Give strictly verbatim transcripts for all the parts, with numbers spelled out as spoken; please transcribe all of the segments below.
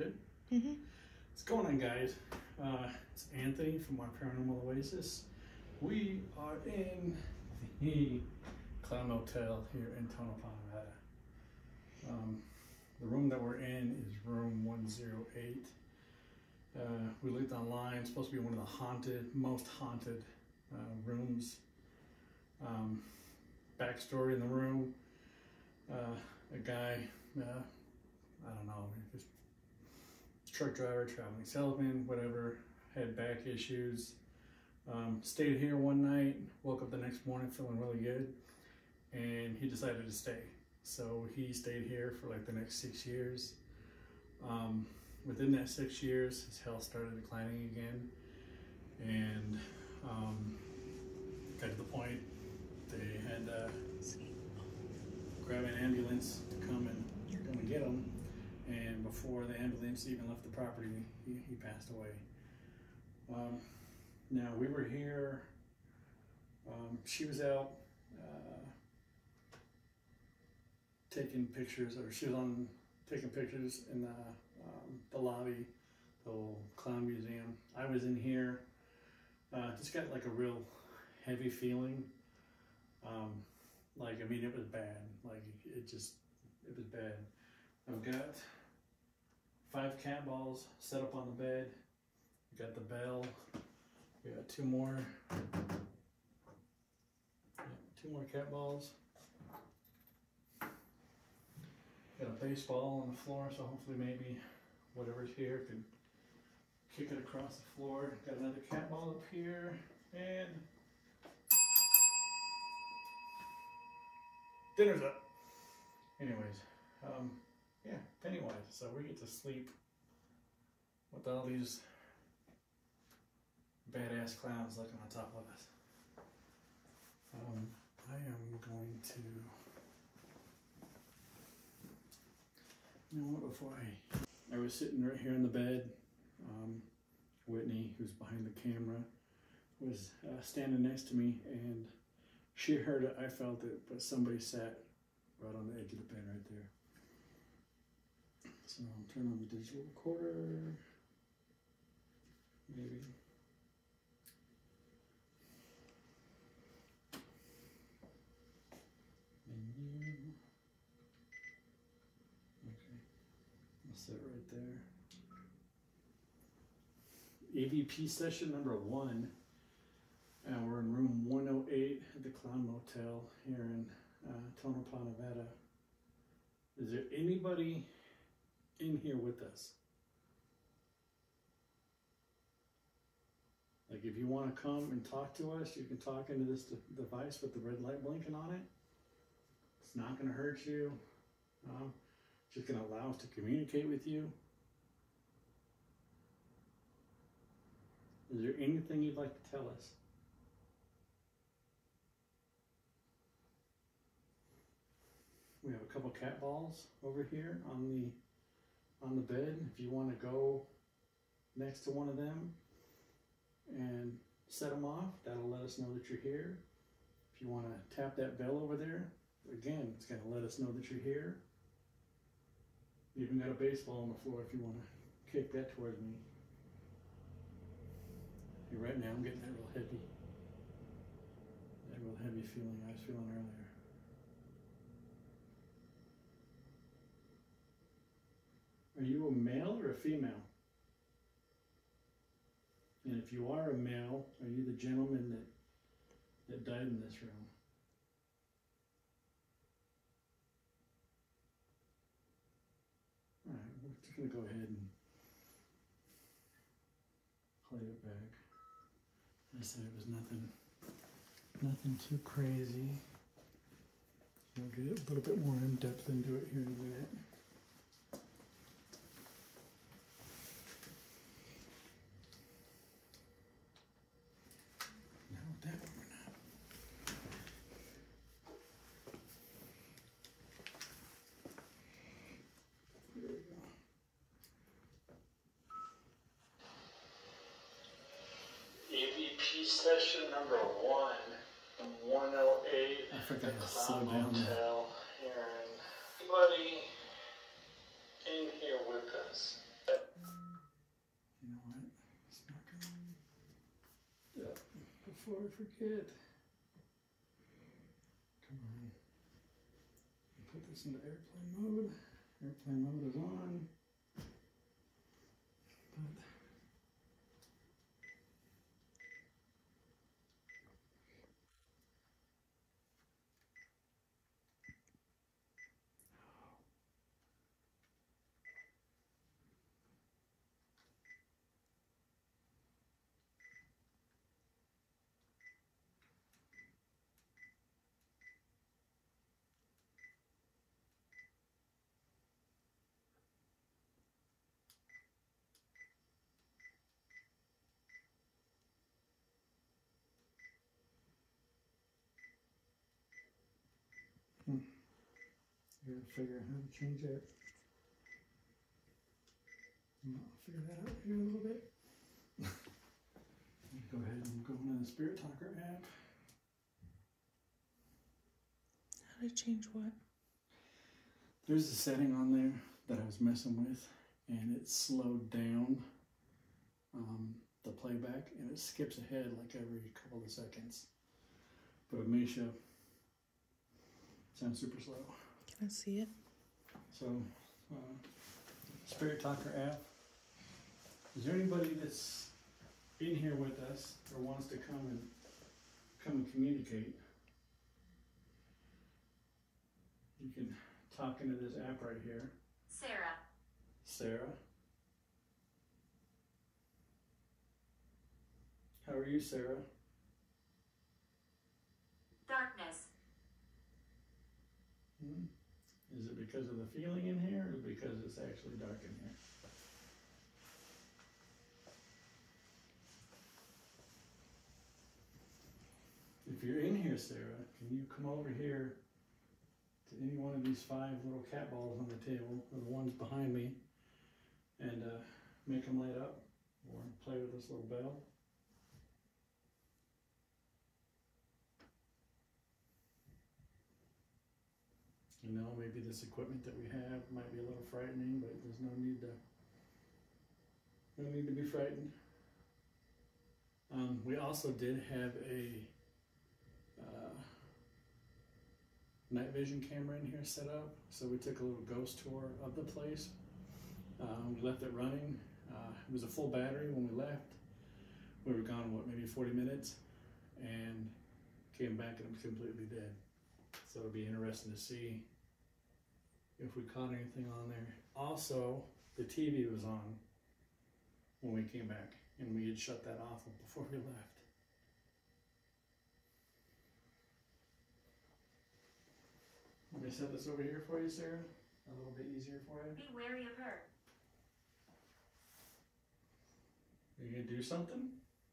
Good? Mm-hmm. What's going on, guys? Uh, it's Anthony from our Paranormal Oasis. We are in the Clown Motel here in Tonopah, Nevada. Um, the room that we're in is room one oh eight. Uh, we looked online. It's supposed to be one of the haunted, most haunted uh, rooms. Um, backstory in the room: uh, a guy, uh, I don't know, just truck driver, traveling salesman, whatever, had back issues. Um, stayed here one night, woke up the next morning feeling really good, and he decided to stay. So he stayed here for like the next six years. Um, within that six years, his health started declining again, and um, got to the point they had to grab an ambulance to come and come and get him. And before the ambulance even left the property, he, he passed away. Um, now we were here. Um, she was out uh, taking pictures, or she was on taking pictures in the um, the lobby, the old clown museum. I was in here. Uh, just got like a real heavy feeling. Um, like I mean, it was bad. Like it just, it was bad. I've got five cat balls set up on the bed. We got the bell. We got two more. Yeah, two more cat balls. Got a baseball on the floor, so hopefully maybe whatever's here could kick it across the floor. Got another cat ball up here, and dinner's up. Anyways, um, yeah, Pennywise. So we get to sleep with all these badass clowns looking on top of us. Um, I am going to, you know what, before I, I was sitting right here in the bed. Um, Whitney, who's behind the camera, was uh, standing next to me, and she heard it, I felt it, but somebody sat right on the edge of the bed right there. So I'll turn on the digital recorder, maybe. Menu. Okay, I'll sit right there. E V P session number one. Uh, we're in room one oh eight at the Clown Motel here in uh, Tonopah, Nevada. Is there anybody in here with us? Like, if you want to come and talk to us, you can talk into this de device with the red light blinking on it. It's not going to hurt you. Um, it's just going to allow us to communicate with you. Is there anything you'd like to tell us? We have a couple cat balls over here on the on the bed. If you want to go next to one of them and set them off, that'll let us know that you're here. If you want to tap that bell over there, again, it's going to let us know that you're here. You even got a baseball on the floor if you want to kick that towards me. Right now I'm getting that real heavy, that real heavy feeling I was feeling earlier. Are you a male or a female? And if you are a male, are you the gentleman that, that died in this room? Alright, we're just going to go ahead and play it back. I said it was nothing, nothing too crazy. We'll get a little bit more in depth into it here in a minute. No, that one we're not. There we go. E V P session number one, one oh eight. I forgot to slow down there. Anybody in here with us? before I forget. Come on. Put this into airplane mode. Airplane mode is on. But hmm. I gotta figure out how to change that. I'll figure that out here in a little bit. Go ahead and go into the Spirit Talker app. How to change what? There's a setting on there that I was messing with, and it slowed down um, the playback, and it skips ahead like every couple of seconds. But it may show. Sounds super slow. Can I see it? So, uh, Spirit Talker app. Is there anybody that's in here with us or wants to come and come and communicate? You can talk into this app right here. Sarah. Sarah. How are you, Sarah? Darkness. Hmm? Is it because of the feeling in here, or because it's actually dark in here? If you're in here, Sarah, can you come over here to any one of these five little cat balls on the table, or the ones behind me, and uh, make them light up, or play with this little bell? You know, maybe this equipment that we have might be a little frightening, but there's no need to, no need to be frightened. Um, we also did have a uh, night vision camera in here set up, so we took a little ghost tour of the place. Um, we left it running. Uh, it was a full battery when we left. We were gone, what, maybe forty minutes, and came back and it was completely dead. So it'll be interesting to see if we caught anything on there. Also, the T V was on when we came back, and we had shut that off before we left. Let me set this over here for you, Sarah. A little bit easier for you. Be wary of her. Are you gonna do something?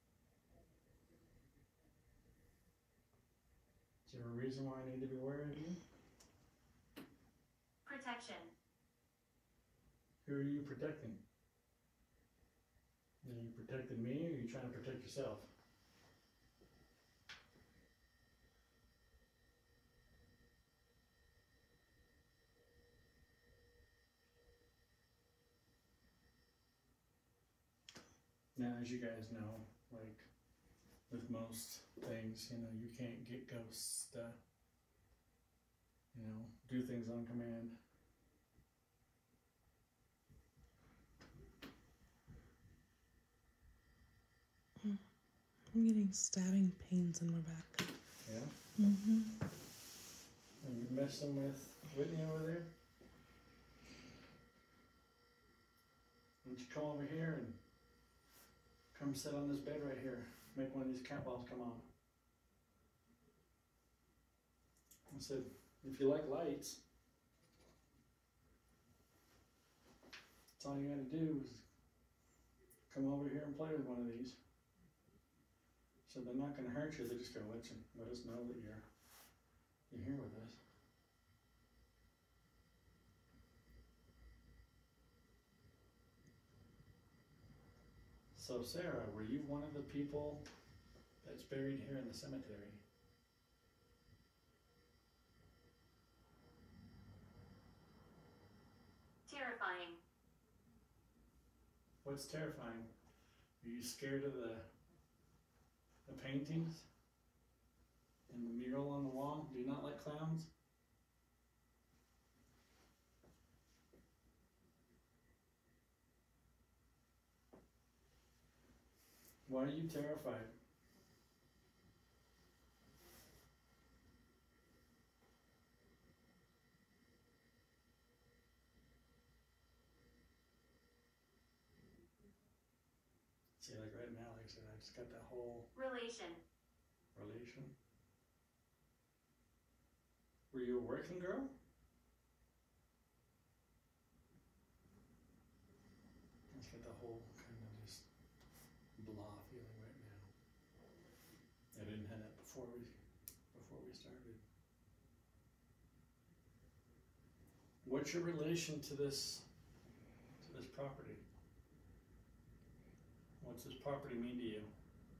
Is there a reason why I need to be wary of you? Protection. Who are you protecting? Are you protecting me, or are you trying to protect yourself? Now, as you guys know, like with most things, you know, you can't get ghosts to, you know, do things on command. I'm getting stabbing pains in my back. Yeah? Mm-hmm. Are you messing with Whitney over there? Why don't you come over here and come sit on this bed right here. Make one of these cat balls come on. I said, if you like lights, that's all you gotta do is come over here and play with one of these. So they're not gonna hurt you, they're just gonna let you let us know that you're you're here with us. So Sarah, were you one of the people that's buried here in the cemetery? Terrifying. What's terrifying? Are you scared of the the paintings and the mural on the wall. Do you not like clowns? Why are you terrified? See, like right now, like I said, I just got that whole Relation. relation. Were you a working girl? I just got the whole kind of just blah feeling right now. I didn't have that before we before we started. What's your relation to this to this property? What's this property mean to you?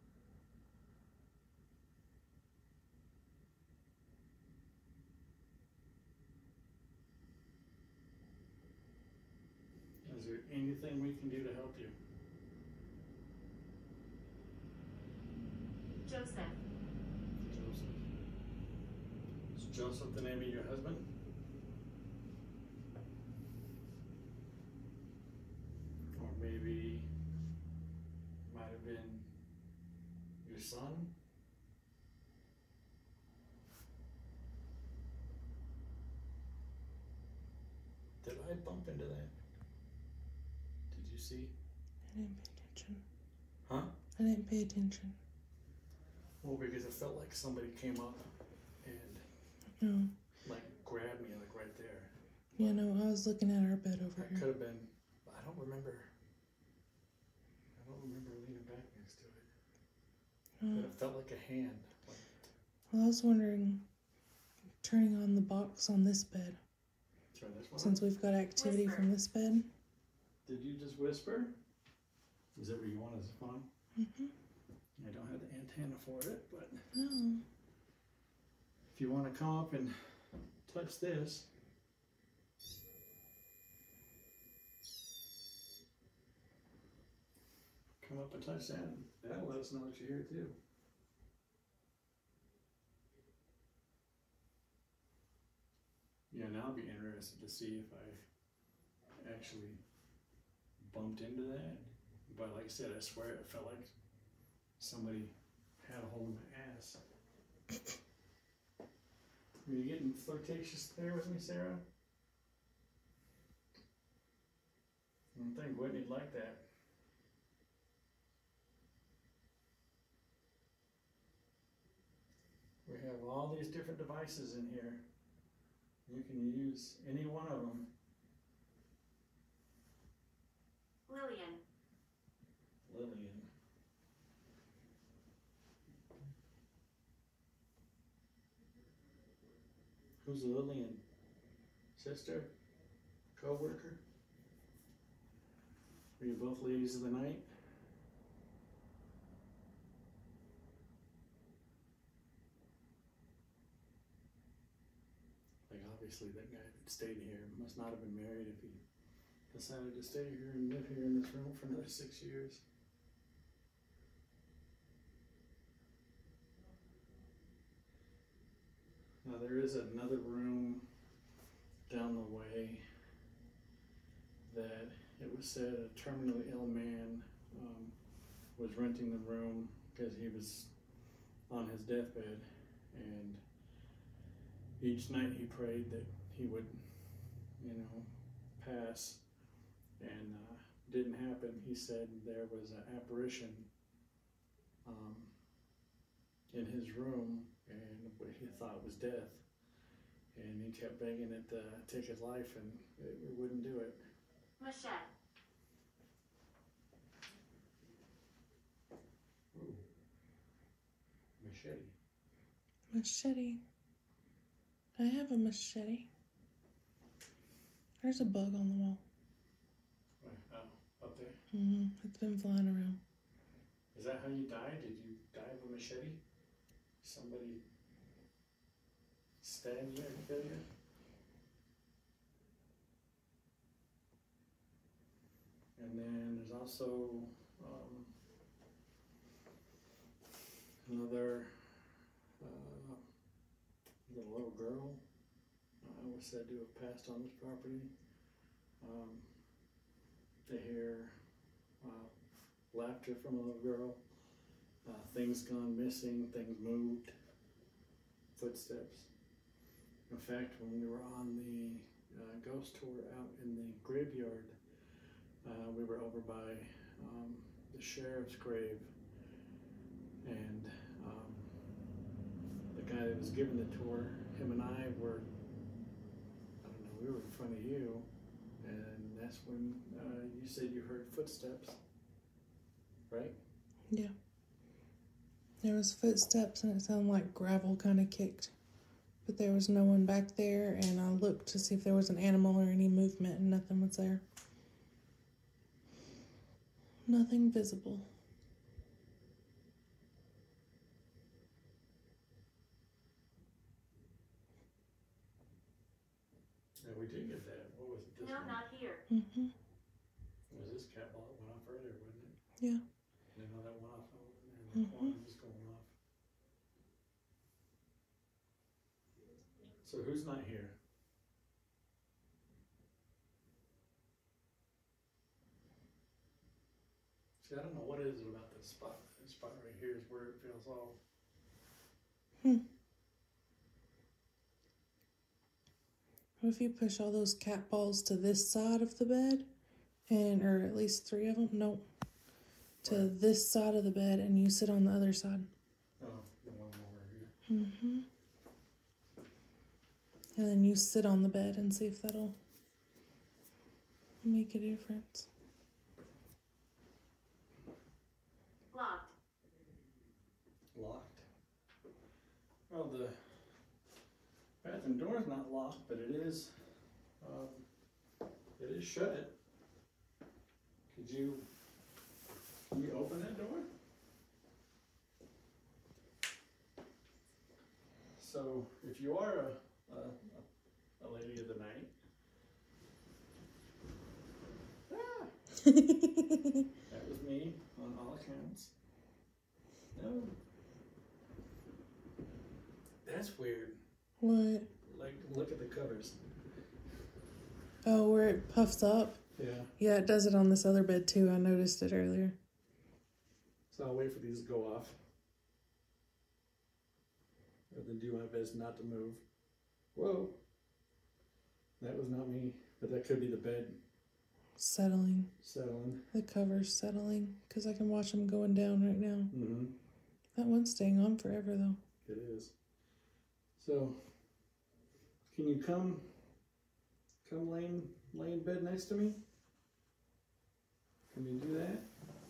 Is there anything we can do to help you? Joseph. Joseph. Is Joseph the name of your husband? Or maybe might have been your son? Did I bump into that? Did you see? I didn't pay attention. Huh? I didn't pay attention. Well, because it felt like somebody came up and No. like grabbed me like right there. Yeah, no, I was looking at our bed over It here. could have been, but I don't remember. I don't remember leaning back next to it. Oh. But it felt like a hand. Like, Well, I was wondering, turning on the box on this bed, turn this one since on. we've got activity Whisper. from this bed. Did you just whisper? Is that where you want us on? Mm-hmm. I don't have the antenna for it, but No. if you want to come up and touch this. Come up and touch that. That'll let us know that you're here too. Yeah, now I'll be interested to see if I actually bumped into that. But like I said, I swear it felt like somebody had a hold of my ass. Were you getting flirtatious there with me, Sarah? I don't think Whitney'd like that. We have all these different devices in here. You can use any one of them. Lillian. Lillian. Who's Lillian? Sister? Co-worker? Are you both ladies of the night? Like obviously that guy that stayed here must not have been married if he decided to stay here and live here in this room for another six years. Now there is another room down the way that it was said a terminally ill man um, was renting the room because he was on his deathbed, and each night he prayed that he would, you know, pass, and uh, didn't happen. He said there was an apparition um, in his room, and what he thought was death, and he kept begging it to take his life, and it, it wouldn't do it. Machette. Ooh. Machete. Machete. I have a machete. There's a bug on the wall. Wait, oh, up there. Mm-hmm. It's been flying around. Is that how you died? Did you die of a machete? Somebody stabbed you and killed you? And then there's also um, another uh, the little girl uh, was said to have passed on this property. Um, they hear uh, laughter from a little girl, uh, things gone missing, things moved, footsteps. In fact, when we were on the uh, ghost tour out in the graveyard, uh, we were over by um, the sheriff's grave, and um, the guy that was giving the tour, him and I were, I don't know, we were in front of you, and that's when uh, you said you heard footsteps, right? Yeah. There was footsteps and it sounded like gravel kind of kicked. But there was no one back there, and I looked to see if there was an animal or any movement, and nothing was there. Nothing visible. Yeah, we did get that. What was it? This No, one? not here. Mm-hmm. It was this cat ball that went off earlier, wasn't it? Yeah. And then all that went off over there in the Mhm. corner was going off. So who's not here? See, I don't know what it is about this spot. This spot right here is where it feels all. Hmm. What if you push all those cat balls to this side of the bed, and or at least three of them? No. To Right. this side of the bed, and you sit on the other side. Oh, the one over here. Mm-hmm. And then you sit on the bed and see if that'll make a difference. Locked. Locked. Well, the bathroom door is not locked, but it is. Um, it is shut. Could you? Can you open that door? So, if you are a, a, a lady of the night, ah, that was me on all accounts. No, that's weird. What? Like, look at the covers. Oh, where it puffs up? Yeah. Yeah, it does it on this other bed too. I noticed it earlier. So I'll wait for these to go off. And then do my best not to move. Whoa. That was not me, but that could be the bed Settling. settling. The cover's settling. Because I can watch them going down right now. Mm-hmm. That one's staying on forever though. It is. So, can you come, come lay in, lay in bed next to me? Can you do that?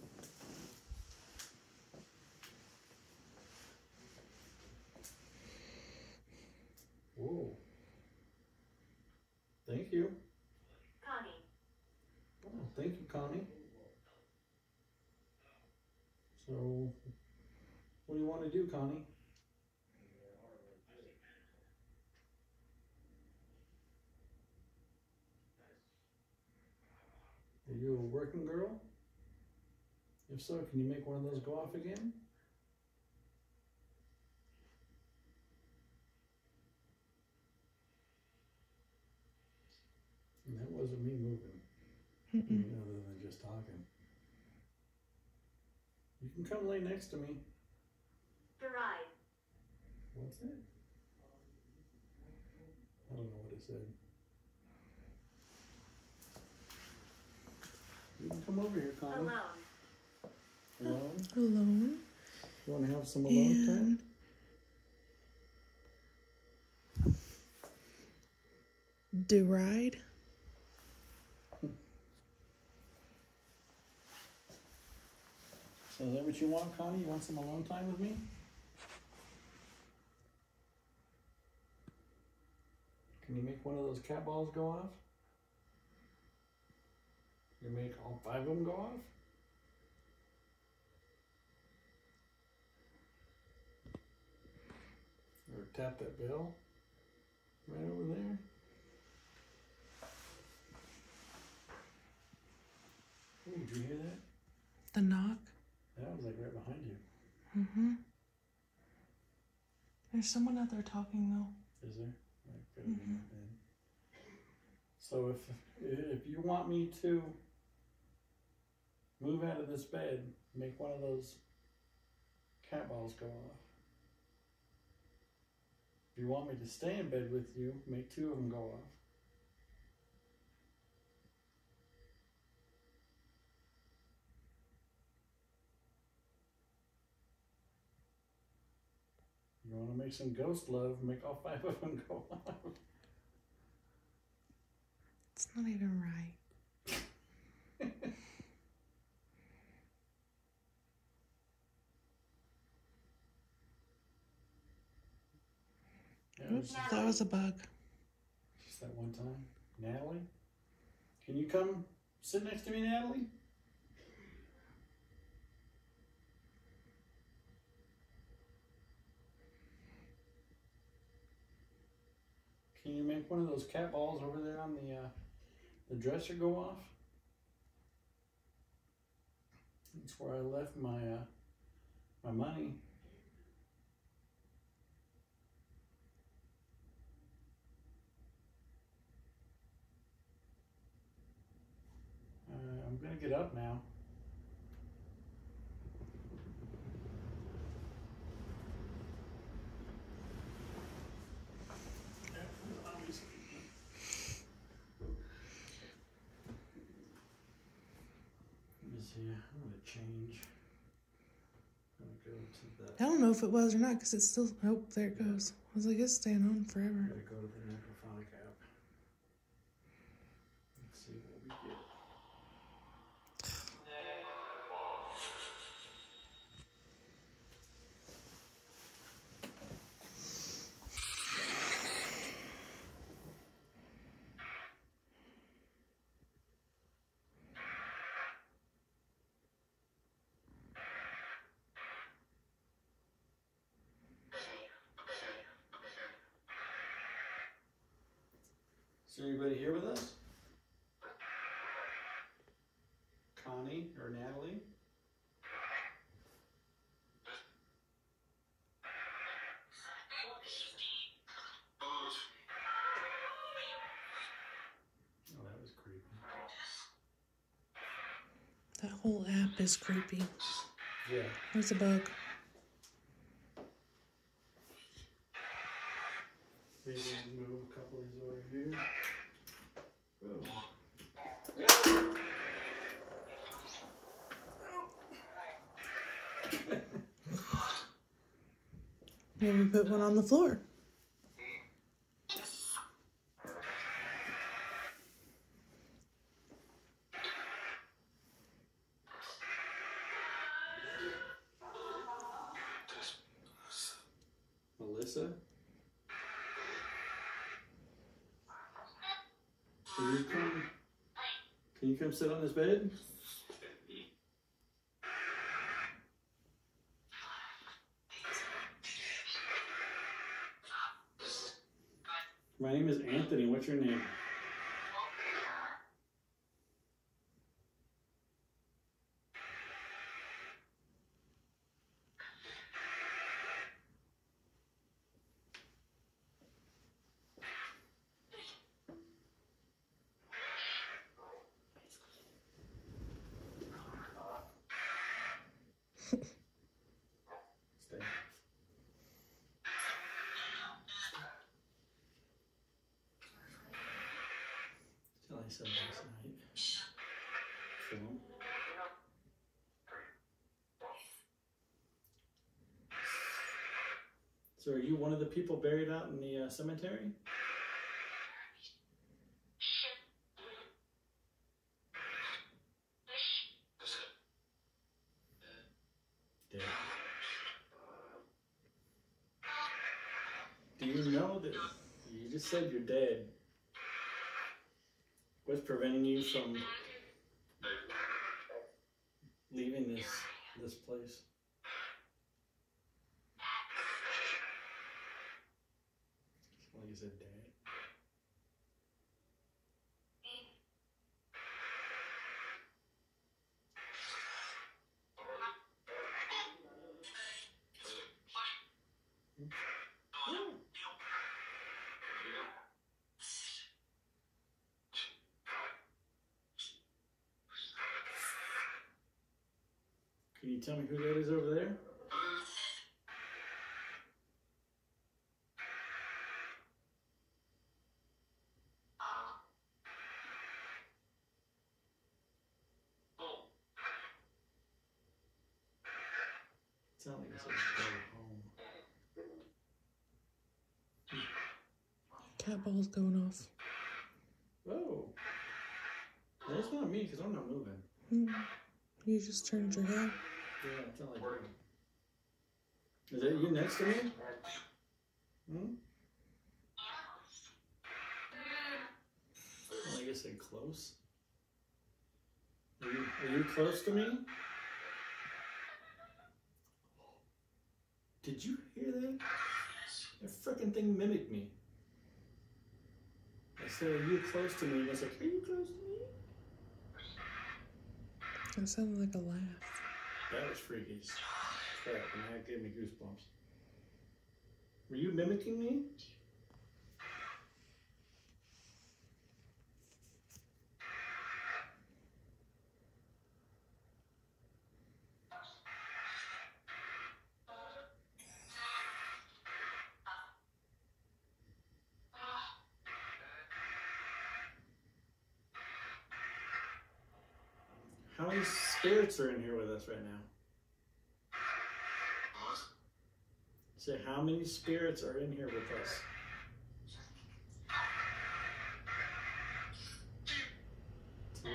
Whoa. Thank you. Connie. Oh, thank you, Connie. So, what do you want to do, Connie? Are you a working girl? If so, can you make one of those go off again? And that wasn't me moving. I Mm-mm. mean, other than just talking. You can come lay next to me. Deride. What's that? I don't know what it said. You can come over here, Connie. Alone. Alone? Alone. You want to have some alone time? And deride. So is that what you want, Connie? You want some alone time with me? Can you make one of those cat balls go off? You make all five of them go off? Or tap that bell right over there? Ooh, did you hear that? The knock. That was like right behind you. Mm-hmm. There's someone out there talking though. Is there? Right, could have been up then. So if if you want me to move out of this bed, make one of those cat balls go off. If you want me to stay in bed with you, make two of them go off. You want to make some ghost love, make all five of them go off. It's not even right. Yeah, Oops, that was a bug. just that one time. Natalie? Can you come sit next to me, Natalie? Can you make one of those cat balls over there on the uh, the dresser go off? That's where I left my uh, my money. Uh, I'm gonna get up now. Yeah, I'm gonna change. I'm gonna go to the. I don't know if it was or not because it's still. Oh, there it goes. I was like, it's staying on I'm forever. gonna go to the necrophonic app. Let's see what we get. Is there anybody here with us? Connie or Natalie? Oh, that was creepy. That whole app is creepy. Yeah. There's a bug. Maybe move a couple of these over here. Oh. Maybe put one on the floor. Melissa? Can you come? Can you come sit on this bed? My name is Anthony. What's your name? Stay. Till I said last night. Film. So are you one of the people buried out in the uh, cemetery? Dead. Do you know that you just said you're dead? What's preventing you from leaving this this place? Like you said, dead. Can you tell me who that is over there? Sound like it's a go home. Cat ball's going off. Oh. That's not me because I'm not moving. Mm. You just turned your head. Yeah, it's not like that. Is that you next to me? Hmm? Well, I guess they're close. Are you, are you close to me? Did you hear that? That freaking thing mimicked me. I said, are you close to me? And I was like, are you close to me? That sounded like a laugh. That was freaky. Crap, and that gave me goosebumps. Were you mimicking me? How many spirits are in here with us right now? Say, how many spirits are in here with us? Two.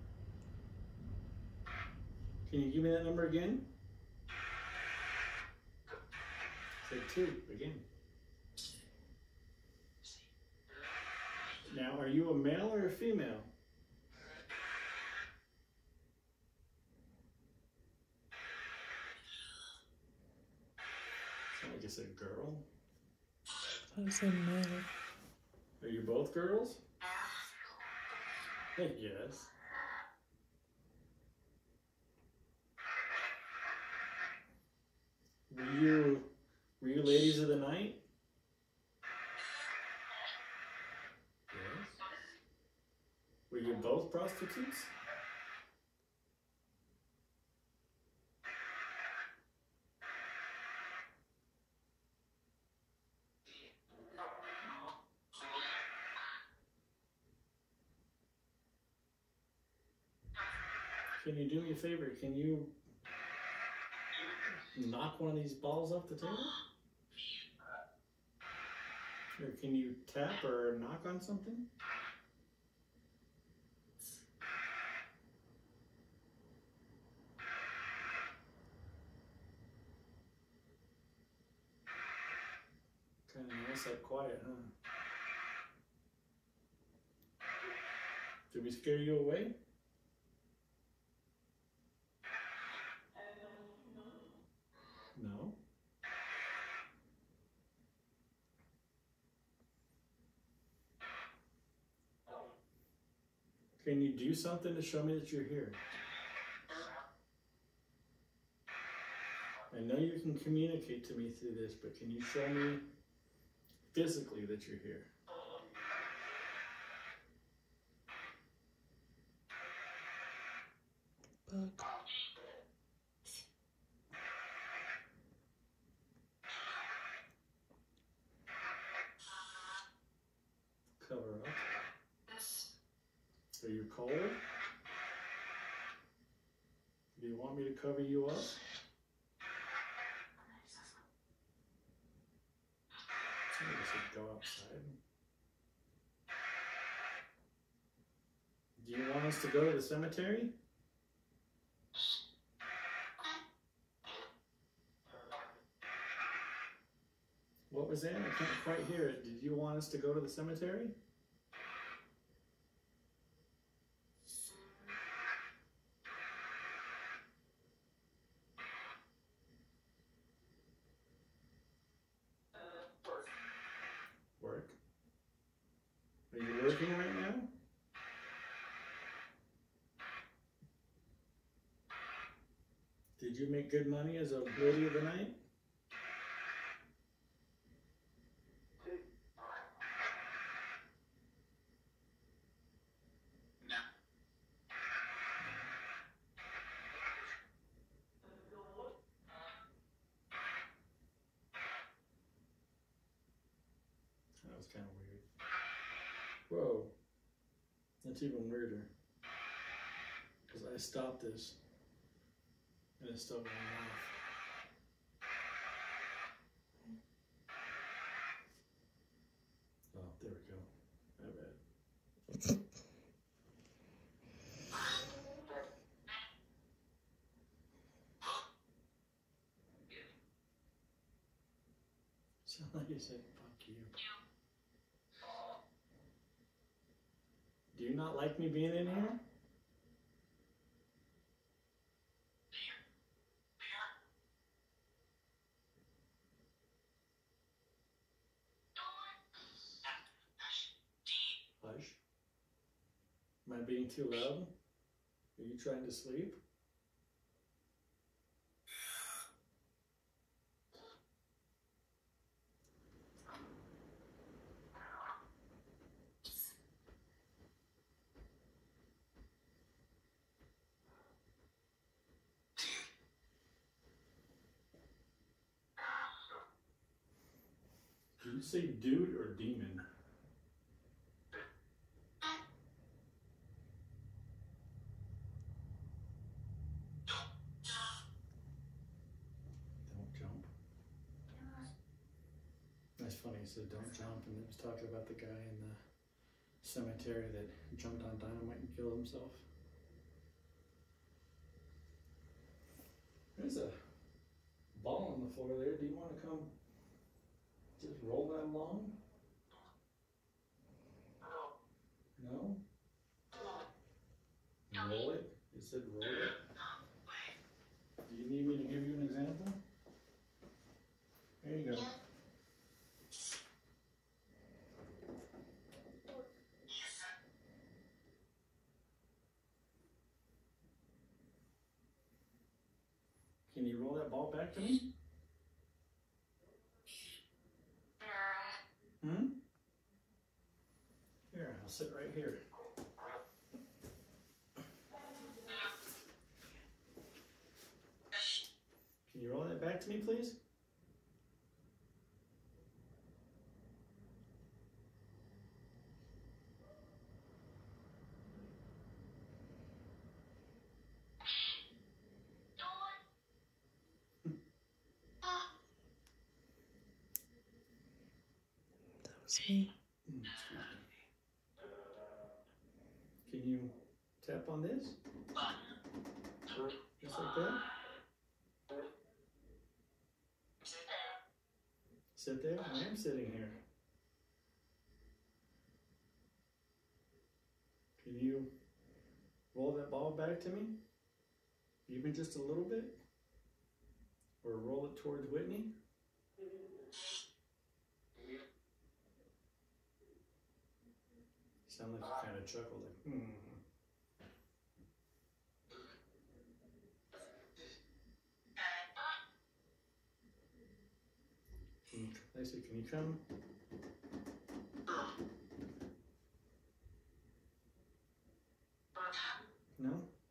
Can you give me that number again? Say two again. Now, are you a male or a female? I guess a girl. I thought it said male. Are you both girls? I guess. Were you were you ladies of the night? Yes. Were you both prostitutes? Can you do me a favor? Can you knock one of these balls off the table? Or can you tap or knock on something? Kind of nice, like quiet, huh? Did we scare you away? No. Can you do something to show me that you're here? I know you can communicate to me through this, but can you show me physically that you're here? Bug. Cover up. Are you cold? Do you want me to cover you up? Somebody should go outside. Do you want us to go to the cemetery? What was that? I can't quite hear it. Did you want us to go to the cemetery? Work. Are you working right now? Did you make good money as a lady of the night? That's kind of weird. Whoa. That's even weirder. Because I stopped this and it's still going off. Oh, there we go. My bad. Sound like you said, fuck you. Do you not like me being in here? Hush. Am I being too loud? Are you trying to sleep? Did you say dude or demon? Don't jump. That's funny, he said don't jump, and it was talking about the guy in the cemetery that jumped on dynamite and killed himself. There's a ball on the floor there. Do you want to come just roll that along? No? Roll it? It said roll it. Do you need me to give you an example? There you go. Can you roll that ball back to me? Hmm? Here, I'll sit right here. Can you roll that back to me, please? That was me. Can you tap on this? Just like that? Sit there? I am sitting here. Can you roll that ball back to me? Even just a little bit? Or roll it towards Whitney? Sound like you kind of chuckled like, hmm. Can you, Lacey, can you come? No?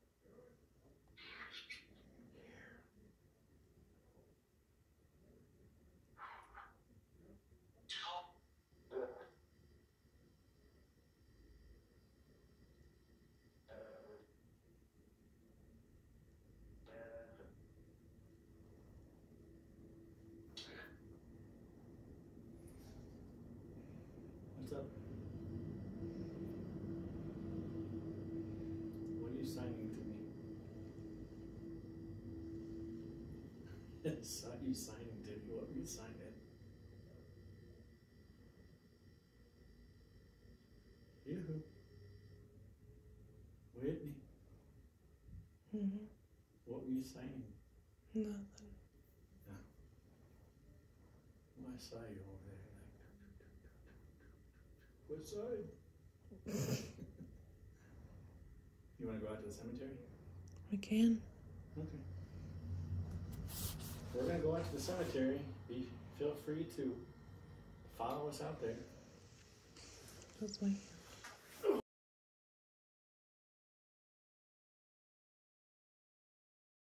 What's up? What are you signing to me? It's not you signing to me. What were you signing? Yoo-hoo. Whitney. Mm-hmm. What were you signing? Nothing. No. Well, I saw you over there. Like, what side? You want to go out to the cemetery? We can. Okay. We're going to go out to the cemetery. Be, feel free to follow us out there. That's my